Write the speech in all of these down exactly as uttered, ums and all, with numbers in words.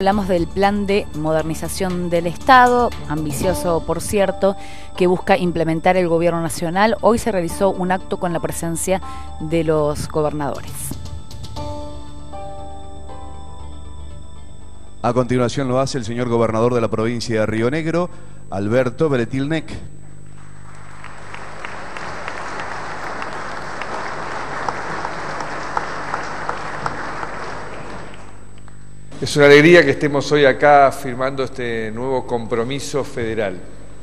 Hablamos del plan de modernización del Estado, ambicioso por cierto, que busca implementar el gobierno nacional. Hoy se realizó un acto con la presencia de los gobernadores. A continuación lo hace el señor gobernador de la provincia de Río Negro, Alberto Beretilnec. Es una alegría que estemos hoy acá firmando este nuevo compromiso federal,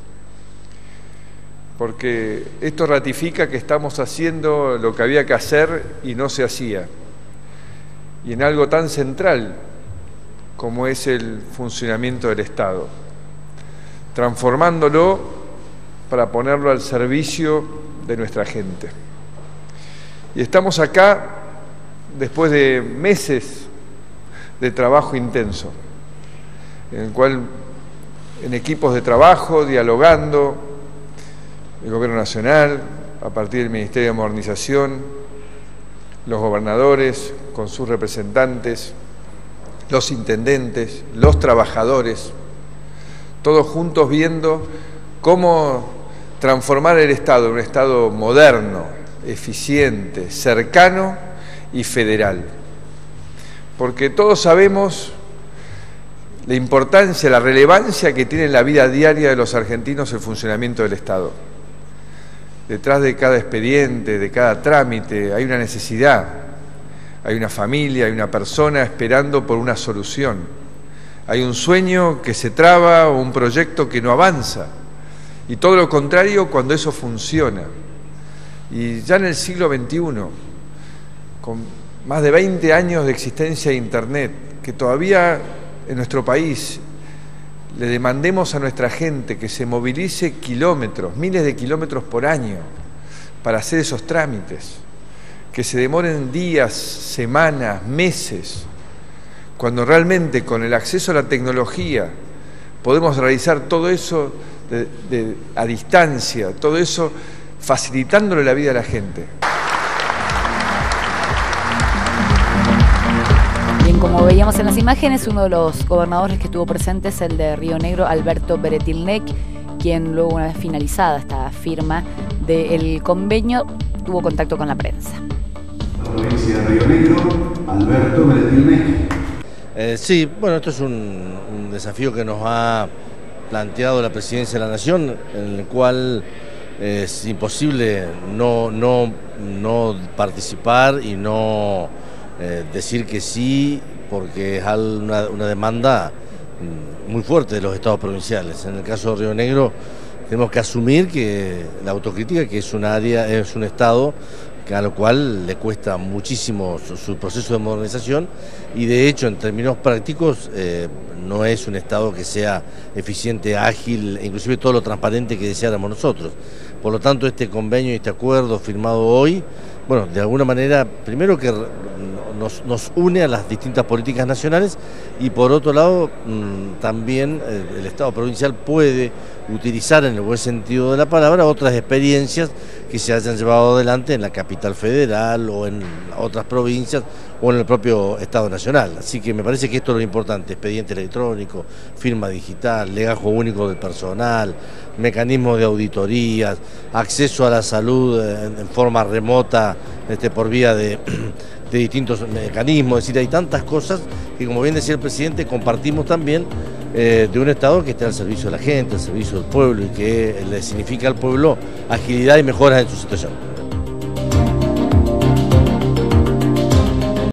porque esto ratifica que estamos haciendo lo que había que hacer y no se hacía, y en algo tan central como es el funcionamiento del Estado, transformándolo para ponerlo al servicio de nuestra gente. Y estamos acá después de meses de trabajo intenso, en el cual en equipos de trabajo, dialogando, el Gobierno Nacional, a partir del Ministerio de Modernización, los gobernadores con sus representantes, los intendentes, los trabajadores, todos juntos viendo cómo transformar el Estado en un Estado moderno, eficiente, cercano y federal. Porque todos sabemos la importancia, la relevancia que tiene en la vida diaria de los argentinos el funcionamiento del Estado. Detrás de cada expediente, de cada trámite, hay una necesidad, hay una familia, hay una persona esperando por una solución. Hay un sueño que se traba o un proyecto que no avanza. Y todo lo contrario cuando eso funciona. Y ya en el siglo veintiuno, con más de veinte años de existencia de Internet, que todavía en nuestro país le demandemos a nuestra gente que se movilice kilómetros, miles de kilómetros por año para hacer esos trámites, que se demoren días, semanas, meses, cuando realmente con el acceso a la tecnología podemos realizar todo eso de, de, a distancia, todo eso facilitándole la vida a la gente. Como veíamos en las imágenes, uno de los gobernadores que estuvo presente es el de Río Negro, Alberto Beretilnec, quien luego, una vez finalizada esta firma del convenio, tuvo contacto con la prensa. La provincia de Río Negro, Alberto Beretilnec. Eh, sí, bueno, esto es un, un desafío que nos ha planteado la Presidencia de la Nación, en el cual es imposible no, no, no participar y no eh, decir que sí, porque es una, una demanda muy fuerte de los estados provinciales. En el caso de Río Negro tenemos que asumir que la autocrítica, que es un área, es un estado que a lo cual le cuesta muchísimo su, su proceso de modernización, y de hecho en términos prácticos eh, no es un estado que sea eficiente, ágil, e inclusive todo lo transparente que deseáramos nosotros. Por lo tanto, este convenio y este acuerdo firmado hoy, bueno, de alguna manera, primero que nos, nos une a las distintas políticas nacionales, y por otro lado mmm, también eh, el Estado provincial puede utilizar en el buen sentido de la palabra otras experiencias que se hayan llevado adelante en la capital federal o en otras provincias o en el propio Estado nacional. Así que me parece que esto es lo importante: expediente electrónico, firma digital, legajo único del personal, mecanismos de auditorías, acceso a la salud en, en forma remota este, por vía de, de distintos mecanismos. Es decir, hay tantas cosas que, como bien decía el presidente, compartimos también eh, de un Estado que esté al servicio de la gente, al servicio del pueblo, y que le significa al pueblo agilidad y mejoras en su situación.